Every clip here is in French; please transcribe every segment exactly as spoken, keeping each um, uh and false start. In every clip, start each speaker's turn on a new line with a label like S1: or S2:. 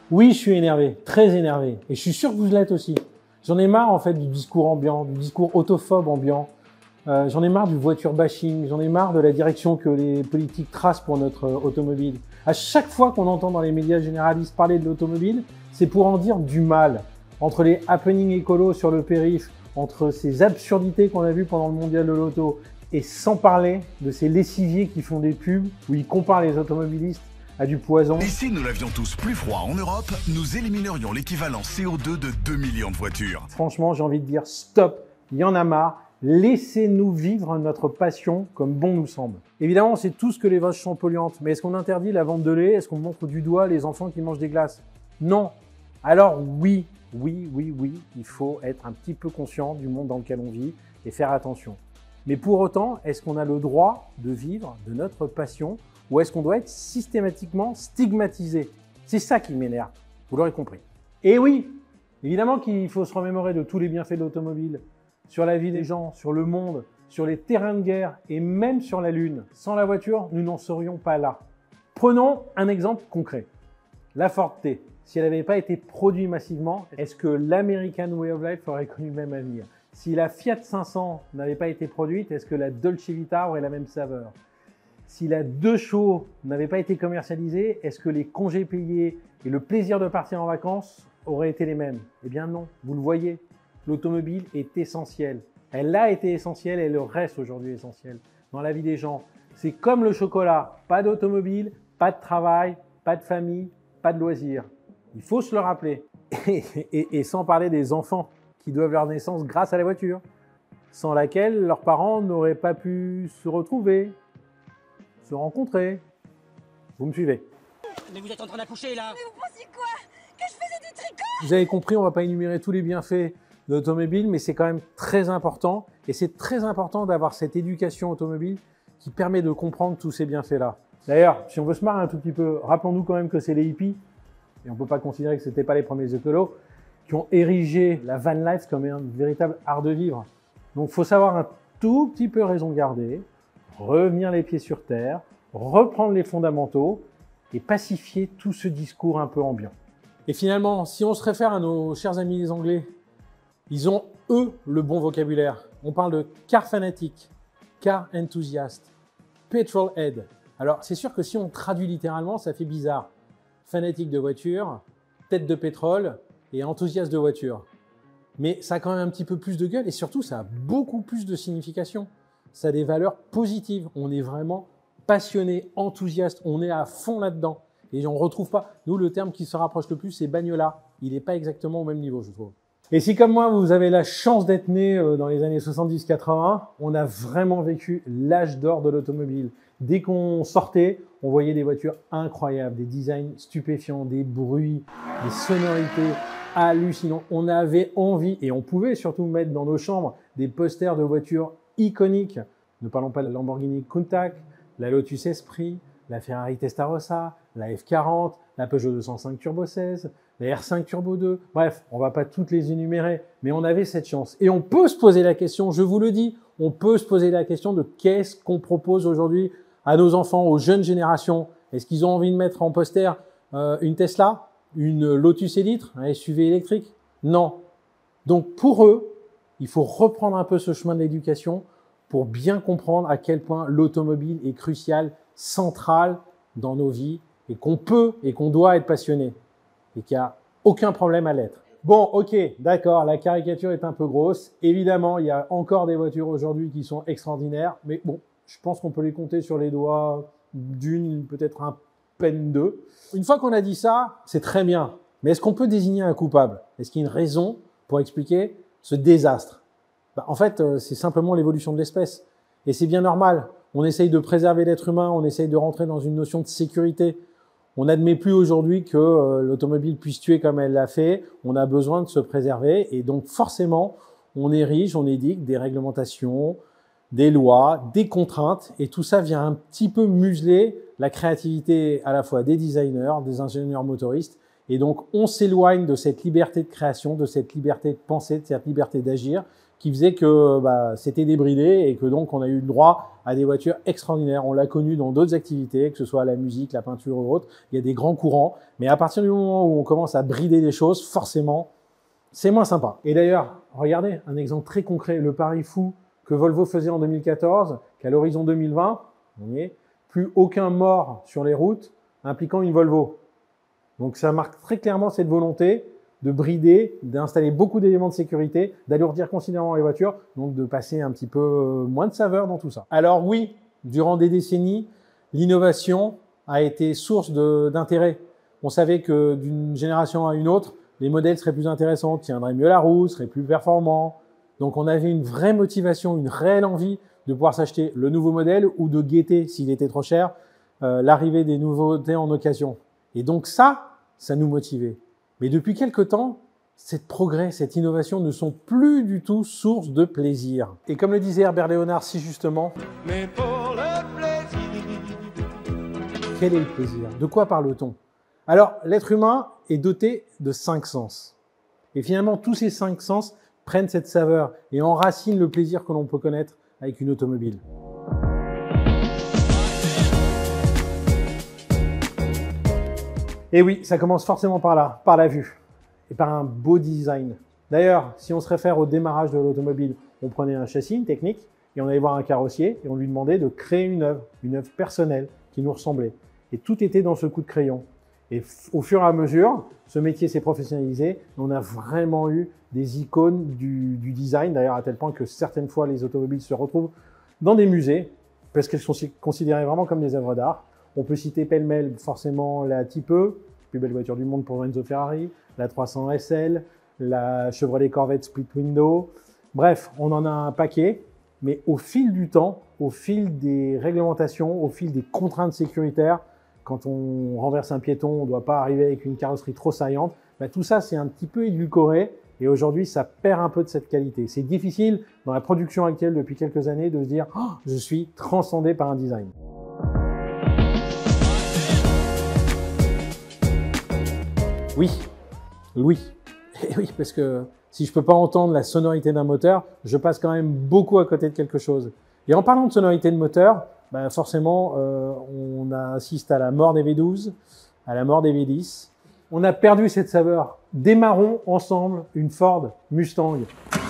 S1: Oui, je suis énervé, très énervé. Et je suis sûr que vous l'êtes aussi. J'en ai marre en fait du discours ambiant, du discours autophobe ambiant. Euh, j'en ai marre du voiture bashing, j'en ai marre de la direction que les politiques tracent pour notre euh, automobile. À chaque fois qu'on entend dans les médias généralistes parler de l'automobile, c'est pour en dire du mal. Entre les happenings écolos sur le périph', entre ces absurdités qu'on a vues pendant le mondial de l'auto, et sans parler de ces lessiviers qui font des pubs où ils comparent les automobilistes à du poison.
S2: Et si nous l'avions tous plus froid en Europe, nous éliminerions l'équivalent C O deux de deux millions de voitures.
S1: Franchement, j'ai envie de dire stop, il y en a marre. Laissez-nous vivre notre passion comme bon nous semble. Évidemment, c'est tout ce que les vaches sont polluantes, mais est-ce qu'on interdit la vente de lait? Est-ce qu'on montre du doigt les enfants qui mangent des glaces? Non. Alors oui, oui, oui, oui, il faut être un petit peu conscient du monde dans lequel on vit et faire attention. Mais pour autant, est-ce qu'on a le droit de vivre de notre passion ou est-ce qu'on doit être systématiquement stigmatisé? C'est ça qui m'énerve, vous l'aurez compris. Et oui, évidemment qu'il faut se remémorer de tous les bienfaits de l'automobile, sur la vie des gens, sur le monde, sur les terrains de guerre et même sur la Lune. Sans la voiture, nous n'en serions pas là. Prenons un exemple concret. La Ford T, si elle n'avait pas été produite massivement, est-ce que l'American Way of Life aurait connu le même avenir? Si la Fiat cinq cents n'avait pas été produite, est-ce que la Dolce Vita aurait la même saveur? Si la deux chevaux n'avait pas été commercialisée, est-ce que les congés payés et le plaisir de partir en vacances auraient été les mêmes? Eh bien non, vous le voyez. L'automobile est essentielle. Elle a été essentielle et elle reste aujourd'hui essentielle dans la vie des gens. C'est comme le chocolat, pas d'automobile, pas de travail, pas de famille, pas de loisirs. Il faut se le rappeler. Et, et, et sans parler des enfants qui doivent leur naissance grâce à la voiture, sans laquelle leurs parents n'auraient pas pu se retrouver, se rencontrer. Vous me suivez?
S3: Mais vous êtes en train d'accoucher là!
S4: Mais vous pensiez quoi? Que je faisais du tricot?
S1: Vous avez compris, on ne va pas énumérer tous les bienfaits de l'automobile, mais c'est quand même très important. Et c'est très important d'avoir cette éducation automobile qui permet de comprendre tous ces bienfaits-là. D'ailleurs, si on veut se marrer un tout petit peu, rappelons-nous quand même que c'est les hippies, et on ne peut pas considérer que ce n'étaient pas les premiers écolos, qui ont érigé la van life comme un véritable art de vivre. Donc il faut savoir un tout petit peu raison garder, revenir les pieds sur terre, reprendre les fondamentaux et pacifier tout ce discours un peu ambiant. Et finalement, si on se réfère à nos chers amis les Anglais, ils ont, eux, le bon vocabulaire. On parle de car fanatique, car enthusiast, petrol head. Alors, c'est sûr que si on traduit littéralement, ça fait bizarre. Fanatique de voiture, tête de pétrole et enthousiaste de voiture. Mais ça a quand même un petit peu plus de gueule et surtout, ça a beaucoup plus de signification. Ça a des valeurs positives. On est vraiment passionné, enthousiaste, on est à fond là-dedans. Et on ne retrouve pas. Nous, le terme qui se rapproche le plus, c'est bagnolard. Il n'est pas exactement au même niveau, je trouve. Et si, comme moi, vous avez la chance d'être né dans les années soixante-dix quatre-vingt, on a vraiment vécu l'âge d'or de l'automobile. Dès qu'on sortait, on voyait des voitures incroyables, des designs stupéfiants, des bruits, des sonorités hallucinantes. On avait envie, et on pouvait surtout mettre dans nos chambres, des posters de voitures iconiques. Ne parlons pas de la Lamborghini Countach, la Lotus Esprit, la Ferrari Testarossa, la F quarante, la Peugeot deux cent cinq Turbo seize, la R cinq Turbo deux. Bref, on va pas toutes les énumérer, mais on avait cette chance. Et on peut se poser la question, je vous le dis, on peut se poser la question de qu'est-ce qu'on propose aujourd'hui à nos enfants, aux jeunes générations. Est-ce qu'ils ont envie de mettre en poster euh, une Tesla, une Lotus Elite, un S U V électrique? Non. Donc pour eux, il faut reprendre un peu ce chemin de l'éducation pour bien comprendre à quel point l'automobile est cruciale, centrale dans nos vies et qu'on peut et qu'on doit être passionné et qu'il n'y a aucun problème à l'être. Bon, ok, d'accord, la caricature est un peu grosse. Évidemment, il y a encore des voitures aujourd'hui qui sont extraordinaires, mais bon, je pense qu'on peut les compter sur les doigts d'une, peut-être un peine deux. Une fois qu'on a dit ça, c'est très bien. Mais est-ce qu'on peut désigner un coupable? Est-ce qu'il y a une raison pour expliquer ce désastre? Bah, en fait, c'est simplement l'évolution de l'espèce. Et c'est bien normal. On essaye de préserver l'être humain, on essaye de rentrer dans une notion de sécurité. On n'admet plus aujourd'hui que euh, l'automobile puisse tuer comme elle l'a fait. On a besoin de se préserver et donc forcément, on érige, on édicte des réglementations, des lois, des contraintes et tout ça vient un petit peu museler la créativité à la fois des designers, des ingénieurs motoristes et donc on s'éloigne de cette liberté de création, de cette liberté de penser, de cette liberté d'agir qui faisait que bah, c'était débridé et que donc on a eu le droit à des voitures extraordinaires. On l'a connu dans d'autres activités, que ce soit la musique, la peinture ou autre. Il y a des grands courants, mais à partir du moment où on commence à brider des choses, forcément, c'est moins sympa. Et d'ailleurs, regardez, un exemple très concret, le pari fou que Volvo faisait en deux mille quatorze, qu'à l'horizon deux mille vingt, on y est, plus aucun mort sur les routes impliquant une Volvo. Donc ça marque très clairement cette volonté de brider, d'installer beaucoup d'éléments de sécurité, d'alourdir considérablement les voitures, donc de passer un petit peu moins de saveur dans tout ça. Alors oui, durant des décennies, l'innovation a été source d'intérêt. On savait que d'une génération à une autre, les modèles seraient plus intéressants, tiendraient mieux la route, seraient plus performants. Donc on avait une vraie motivation, une réelle envie de pouvoir s'acheter le nouveau modèle ou de guetter, s'il était trop cher, euh, l'arrivée des nouveautés en occasion. Et donc ça, ça nous motivait. Mais depuis quelque temps, cette progrès, cette innovation ne sont plus du tout source de plaisir. Et comme le disait Herbert Léonard si justement, mais pour le plaisir. Quel est le plaisir? De quoi parle-t-on? Alors, l'être humain est doté de cinq sens. Et finalement, tous ces cinq sens prennent cette saveur et enracinent le plaisir que l'on peut connaître avec une automobile. Et oui, ça commence forcément par là, par la vue et par un beau design. D'ailleurs, si on se réfère au démarrage de l'automobile, on prenait un châssis, une technique, et on allait voir un carrossier et on lui demandait de créer une œuvre, une œuvre personnelle qui nous ressemblait. Et tout était dans ce coup de crayon. Et au fur et à mesure, ce métier s'est professionnalisé et on a vraiment eu des icônes du, du design, d'ailleurs à tel point que certaines fois les automobiles se retrouvent dans des musées parce qu'elles sont considérées vraiment comme des œuvres d'art. On peut citer pêle-mêle forcément la Type E, plus belle voiture du monde pour Enzo Ferrari, la trois cents S L, la Chevrolet Corvette Split Window. Bref, on en a un paquet, mais au fil du temps, au fil des réglementations, au fil des contraintes sécuritaires, quand on renverse un piéton, on ne doit pas arriver avec une carrosserie trop saillante. Ben, tout ça, c'est un petit peu édulcoré et aujourd'hui, ça perd un peu de cette qualité. C'est difficile dans la production actuelle depuis quelques années de se dire oh, « je suis transcendé par un design ». Oui, oui, et oui, parce que si je peux pas entendre la sonorité d'un moteur, je passe quand même beaucoup à côté de quelque chose. Et en parlant de sonorité de moteur, ben forcément, euh, on assiste à la mort des V douze, à la mort des V dix. On a perdu cette saveur. Démarrons ensemble une Ford Mustang.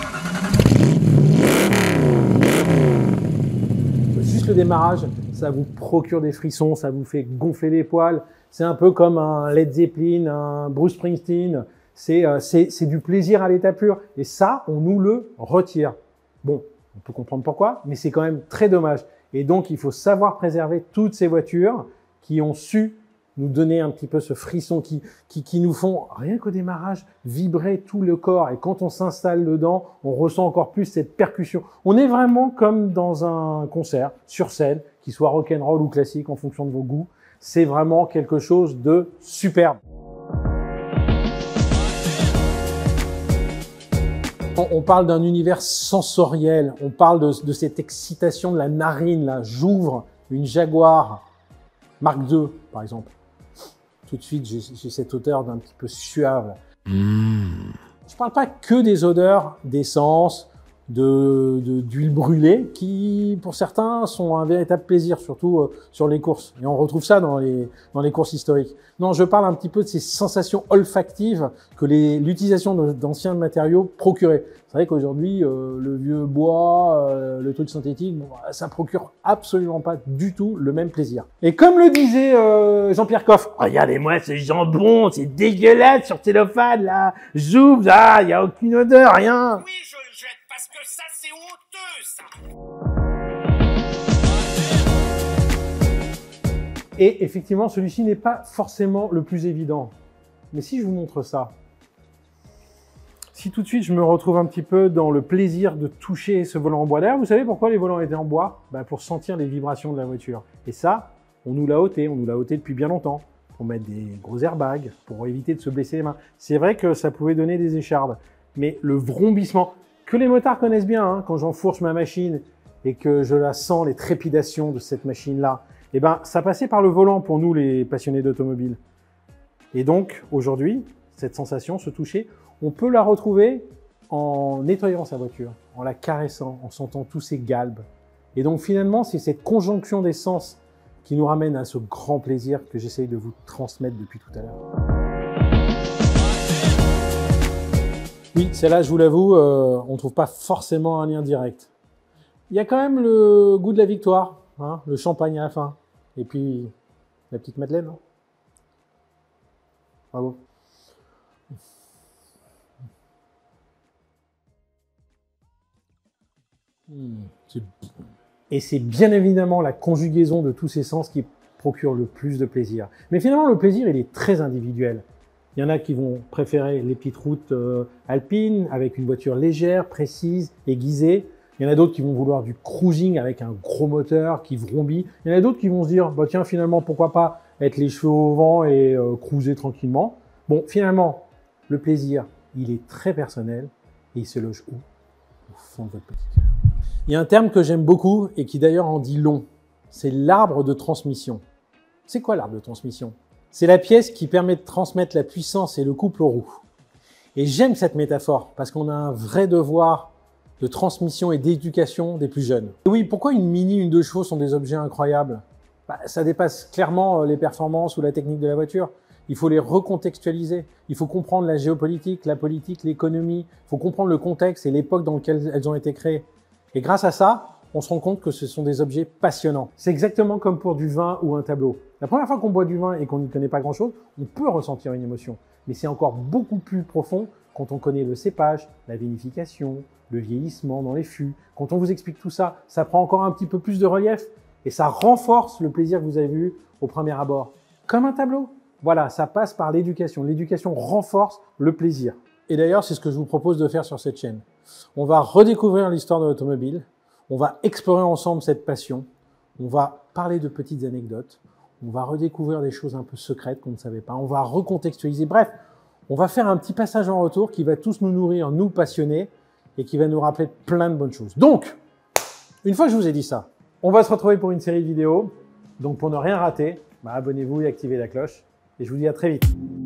S1: Juste le démarrage, ça vous procure des frissons, ça vous fait gonfler les poils. C'est un peu comme un Led Zeppelin, un Bruce Springsteen. C'est euh, c'est du plaisir à l'état pur. Et ça, on nous le retire. Bon, on peut comprendre pourquoi, mais c'est quand même très dommage. Et donc, il faut savoir préserver toutes ces voitures qui ont su nous donner un petit peu ce frisson, qui, qui, qui nous font, rien qu'au démarrage, vibrer tout le corps. Et quand on s'installe dedans, on ressent encore plus cette percussion. On est vraiment comme dans un concert, sur scène, qu'il soit rock'n'roll ou classique en fonction de vos goûts. C'est vraiment quelque chose de superbe. On parle d'un univers sensoriel, on parle de, de cette excitation de la narine, là. J'ouvre une Jaguar Mark deux, par exemple. Tout de suite, j'ai cette odeur d'un petit peu suave. Mmh. Je parle pas que des odeurs d'essence, de, de, d'huile brûlée, qui, pour certains, sont un véritable plaisir, surtout euh, sur les courses. Et on retrouve ça dans les, dans les courses historiques. Non, je parle un petit peu de ces sensations olfactives que l'utilisation d'anciens matériaux procurait. C'est vrai qu'aujourd'hui, euh, le vieux bois, euh, le truc synthétique, bon, ça procure absolument pas du tout le même plaisir. Et comme le disait euh, Jean-Pierre Coff, regardez-moi ce jambon, c'est dégueulasse sur cellophane là, j'ouvre, ah, il y a aucune odeur, rien.
S3: Oui, je le jette parce que ça, c'est honteux, ça.
S1: Et effectivement, celui-ci n'est pas forcément le plus évident. Mais si je vous montre ça, si tout de suite je me retrouve un petit peu dans le plaisir de toucher ce volant en bois d'air, vous savez pourquoi les volants étaient en bois? Ben pour sentir les vibrations de la voiture. Et ça, on nous l'a ôté, on nous l'a ôté depuis bien longtemps. Pour mettre des gros airbags, pour éviter de se blesser les mains. C'est vrai que ça pouvait donner des échardes. Mais le vrombissement, que les motards connaissent bien, hein, quand j'enfourche ma machine et que je la sens, les trépidations de cette machine-là, eh ben, ça passait par le volant pour nous, les passionnés d'automobile. Et donc, aujourd'hui, cette sensation, ce toucher, on peut la retrouver en nettoyant sa voiture, en la caressant, en sentant tous ses galbes. Et donc finalement, c'est cette conjonction des sens qui nous ramène à ce grand plaisir que j'essaye de vous transmettre depuis tout à l'heure. Oui, celle-là, je vous l'avoue, euh, on ne trouve pas forcément un lien direct. Il y a quand même le goût de la victoire, hein, le champagne à la fin. Et puis, la petite Madeleine. Hein. Bravo. Mmh, c'est... Et c'est bien évidemment la conjugaison de tous ces sens qui procure le plus de plaisir. Mais finalement, le plaisir, il est très individuel. Il y en a qui vont préférer les petites routes euh, alpines avec une voiture légère, précise, aiguisée. Il y en a d'autres qui vont vouloir du cruising avec un gros moteur qui vrombit. Il y en a d'autres qui vont se dire, bah tiens, finalement, pourquoi pas être les cheveux au vent et euh, cruiser tranquillement. Bon, finalement, le plaisir, il est très personnel et il se loge où? Au fond de votre petit cœur. Il y a un terme que j'aime beaucoup et qui d'ailleurs en dit long. C'est l'arbre de transmission. C'est quoi l'arbre de transmission? C'est la pièce qui permet de transmettre la puissance et le couple aux roues. Et j'aime cette métaphore parce qu'on a un vrai devoir de transmission et d'éducation des plus jeunes. Et oui, pourquoi une Mini, une deux chevaux sont des objets incroyables? Bah, ça dépasse clairement les performances ou la technique de la voiture. Il faut les recontextualiser. Il faut comprendre la géopolitique, la politique, l'économie. Il faut comprendre le contexte et l'époque dans laquelle elles ont été créées. Et grâce à ça, on se rend compte que ce sont des objets passionnants. C'est exactement comme pour du vin ou un tableau. La première fois qu'on boit du vin et qu'on n'y connaît pas grand-chose, on peut ressentir une émotion. Mais c'est encore beaucoup plus profond quand on connaît le cépage, la vinification, le vieillissement dans les fûts. Quand on vous explique tout ça, ça prend encore un petit peu plus de relief et ça renforce le plaisir que vous avez eu au premier abord. Comme un tableau. Voilà, ça passe par l'éducation. L'éducation renforce le plaisir. Et d'ailleurs, c'est ce que je vous propose de faire sur cette chaîne. On va redécouvrir l'histoire de l'automobile. On va explorer ensemble cette passion. On va parler de petites anecdotes. On va redécouvrir des choses un peu secrètes qu'on ne savait pas. On va recontextualiser. Bref, on va faire un petit passage en retour qui va tous nous nourrir, nous passionnés, et qui va nous rappeler plein de bonnes choses. Donc, une fois que je vous ai dit ça, on va se retrouver pour une série de vidéos. Donc, pour ne rien rater, bah, abonnez-vous et activez la cloche. Et je vous dis à très vite.